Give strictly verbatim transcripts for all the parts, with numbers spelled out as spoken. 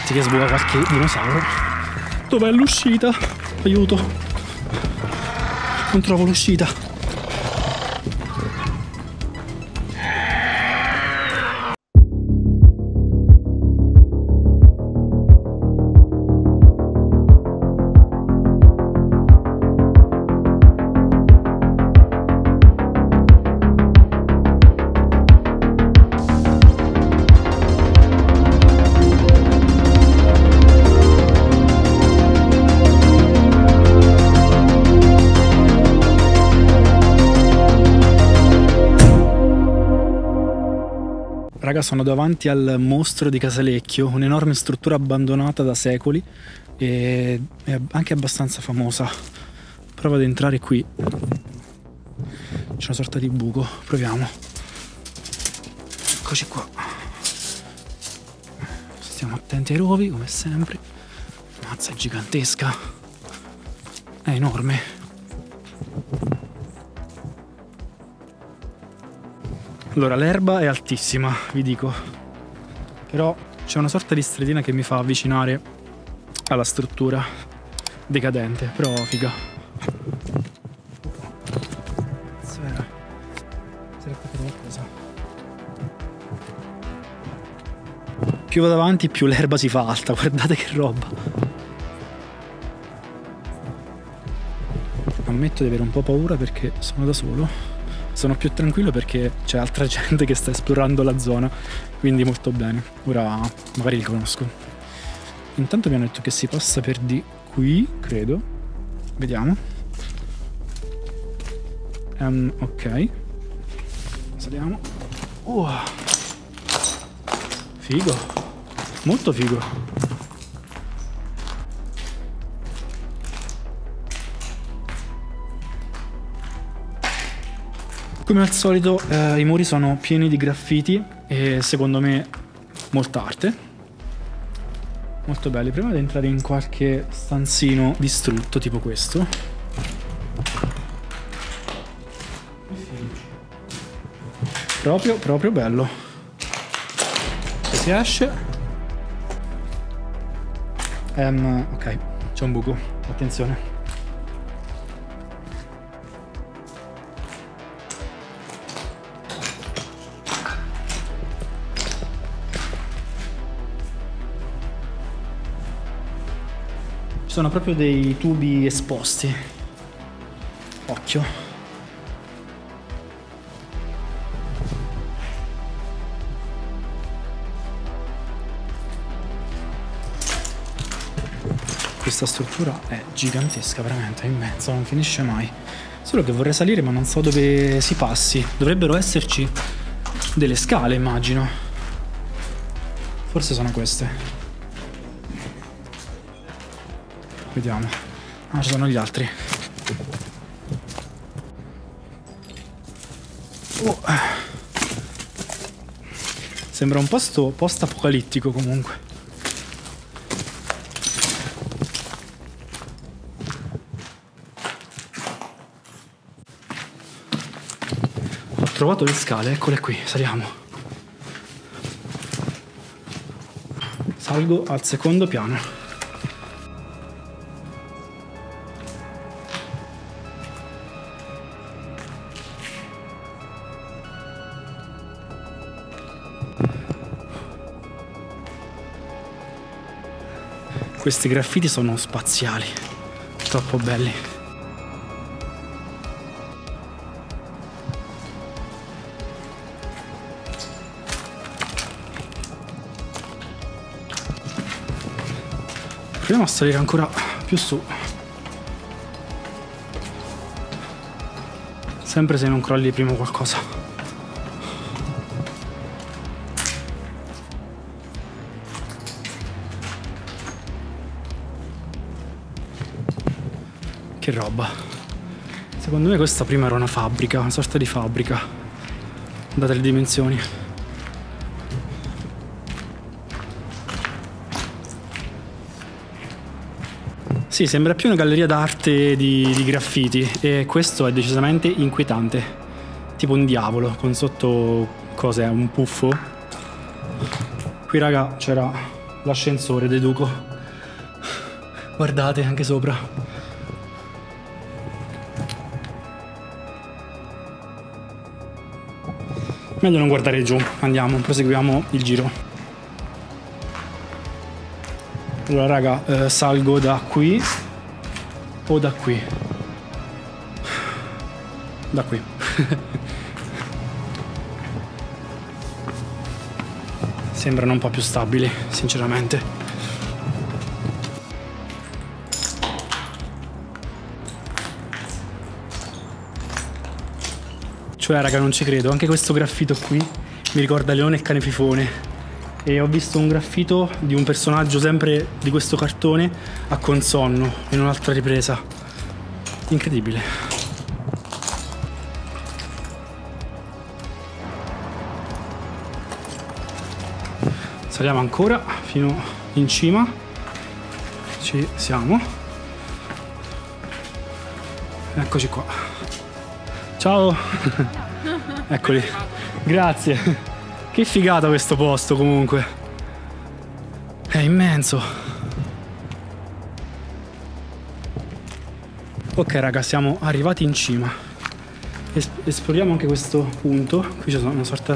metti che sbuca qualche dinosauro. Dov'è l'uscita? Aiuto. Non trovo l'uscita. Raga, sono davanti al mostro di Casalecchio, un'enorme struttura abbandonata da secoli e è anche abbastanza famosa. Provo ad entrare qui. C'è una sorta di buco, proviamo. Eccoci qua. Stiamo attenti ai rovi, come sempre. Mazza, è gigantesca. È enorme. Allora, l'erba è altissima, vi dico, però c'è una sorta di stradina che mi fa avvicinare alla struttura decadente, però figa. Sfera. Si era attaccato qualcosa. Più vado avanti, più l'erba si fa alta, guardate che roba. Ammetto di avere un po' paura perché sono da solo. Sono più tranquillo perché c'è altra gente che sta esplorando la zona, quindi molto bene. Ora magari li conosco. Intanto mi hanno detto che si passa per di qui, credo. Vediamo. Um, ok. Saliamo. Uh. Figo. Molto figo. Come al solito eh, i muri sono pieni di graffiti e secondo me molta arte. Molto belli. Prima di entrare in qualche stanzino distrutto tipo questo. Proprio, proprio bello. E si esce. Um, ok, c'è un buco. Attenzione. Ci sono proprio dei tubi esposti. Occhio. Questa struttura è gigantesca, veramente, è immensa, non finisce mai. Solo che vorrei salire ma non so dove si passi. Dovrebbero esserci delle scale, immagino. Forse sono queste. Vediamo. Ah, ci sono gli altri. Oh. Sembra un posto post-apocalittico comunque. Ho trovato le scale, eccole qui, saliamo. Salgo al secondo piano. Questi graffiti sono spaziali, troppo belli. Proviamo a salire ancora più su. Sempre se non crolli prima qualcosa. Che roba. Secondo me questa prima era una fabbrica, una sorta di fabbrica, date le dimensioni. Sì, sembra più una galleria d'arte di, di graffiti e questo è decisamente inquietante. Tipo un diavolo con sotto cos'è? Un puffo? Qui raga c'era l'ascensore, deduco. Guardate, anche sopra. Meglio non guardare giù, andiamo, proseguiamo il giro. Allora raga, eh, salgo da qui o da qui? Da qui. Sembrano un po' più stabili, sinceramente. Cioè raga, non ci credo, anche questo graffito qui mi ricorda Leone e Cane Fifone. E ho visto un graffito di un personaggio sempre di questo cartone a Consonno in un'altra ripresa. Incredibile. Saliamo ancora fino in cima. Ci siamo. Eccoci qua. Ciao. Eccoli. Grazie. Che figata questo posto comunque. È immenso. Ok raga, siamo arrivati in cima. Es esploriamo anche questo punto. Qui c'è una sorta...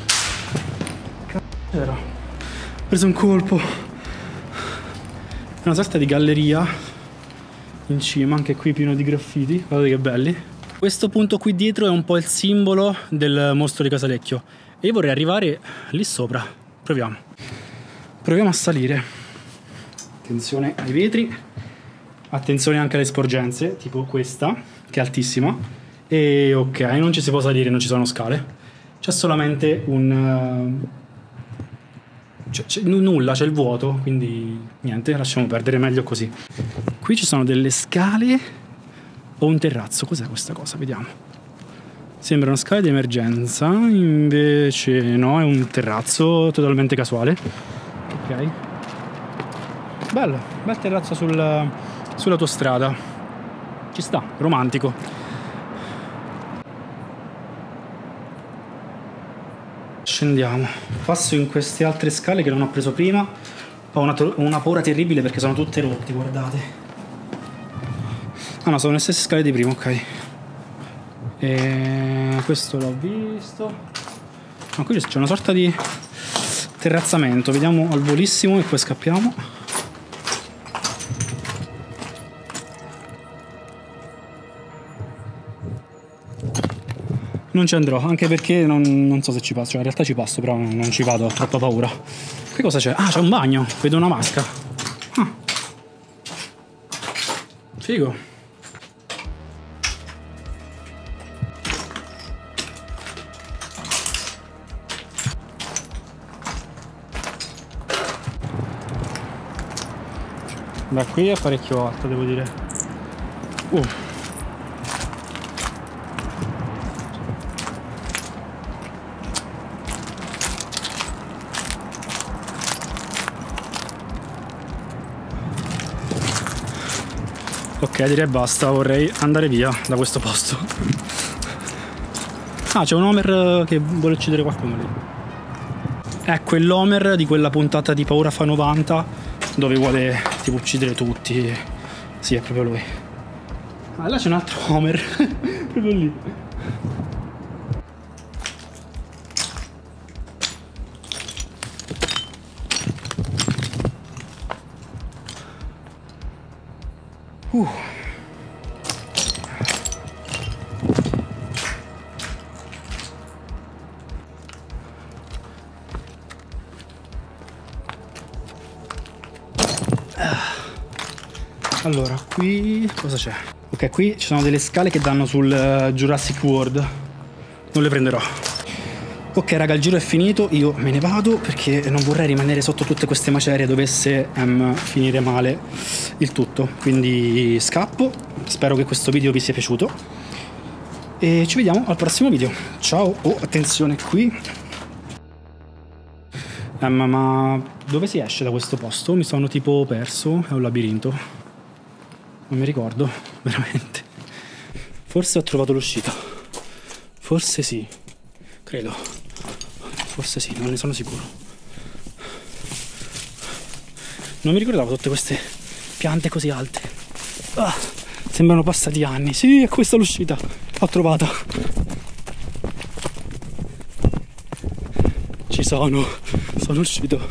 Cazzo, ho preso un colpo. È una sorta di galleria in cima, anche qui pieno di graffiti. Guardate che belli. Questo punto qui dietro è un po' il simbolo del mostro di Casalecchio e io vorrei arrivare lì sopra. Proviamo. Proviamo a salire. Attenzione ai vetri. Attenzione anche alle sporgenze, tipo questa, che è altissima. E ok, non ci si può salire, non ci sono scale. C'è solamente un... C'è nulla, c'è il vuoto, quindi niente, lasciamo perdere, meglio così. Qui ci sono delle scale o un terrazzo, cos'è questa cosa? Vediamo. Sembrano scale di emergenza, invece no, è un terrazzo totalmente casuale. Ok. Bello, bel terrazzo sul, sull'autostrada. Ci sta, romantico. Scendiamo, passo in queste altre scale che non ho preso prima. Ho una, una paura terribile perché sono tutte rotte, guardate. Ah no, sono le stesse scale di prima, ok. E questo l'ho visto. Ma qui c'è una sorta di terrazzamento. Vediamo al volissimo e poi scappiamo. Non ci andrò, anche perché non, non so se ci passo. Cioè, in realtà ci passo, però non, non ci vado, ho troppa paura. Che cosa c'è? Ah, c'è un bagno. Vedo una vasca. Ah. Figo. Da qui è parecchio alto, devo dire. Uh. Ok, direi basta, vorrei andare via da questo posto. Ah, c'è un Homer che vuole uccidere qualcuno lì. Ecco, è l'Homer di quella puntata di Paura fa novanta, dove vuole tipo uccidere tutti. Sì, è proprio lui. Ah, là c'è un altro Homer, proprio lì. Uh. Allora, qui cosa c'è? Ok, qui ci sono delle scale che danno sul uh, Jurassic World. Non le prenderò. Ok raga, il giro è finito, io me ne vado perché non vorrei rimanere sotto tutte queste macerie, dovesse um, finire male il tutto. Quindi scappo, spero che questo video vi sia piaciuto e ci vediamo al prossimo video. Ciao! Oh, attenzione qui. Um, ma dove si esce da questo posto? Mi sono tipo perso, è un labirinto. Non mi ricordo, veramente. Forse ho trovato l'uscita. Forse sì, credo. Forse sì, non ne sono sicuro. Non mi ricordavo tutte queste piante così alte. Ah, sembrano passati anni. Sì, è questa l'uscita. L'ho trovata. Ci sono. Sono uscito.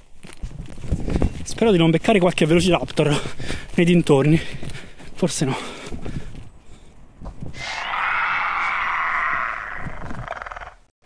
Spero di non beccare qualche velociraptor nei dintorni. Forse no.